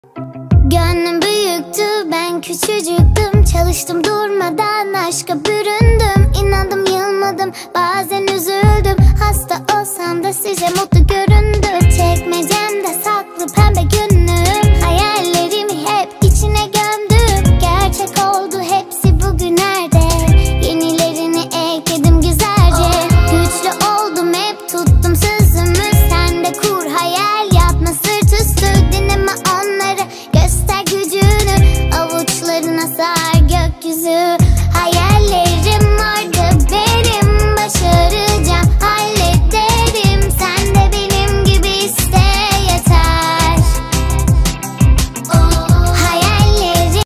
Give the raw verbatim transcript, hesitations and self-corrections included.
Gönlüm büyüktü, ben küçücüktüm. Çalıştım durmadan, aşka büründüm. İnandım, yılmadım, bazen üzüldüm. Hasta olsam da size mutlu göründüm.